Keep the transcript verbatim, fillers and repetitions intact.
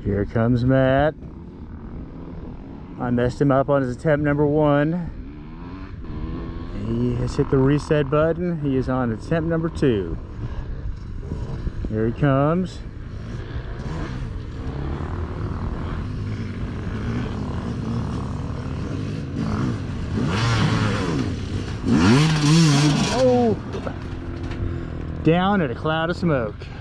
Here comes Matt. I messed him up on his attempt number one. He has hit the reset button. He is on attempt number two. Here he comes. Oh! Down in a cloud of smoke.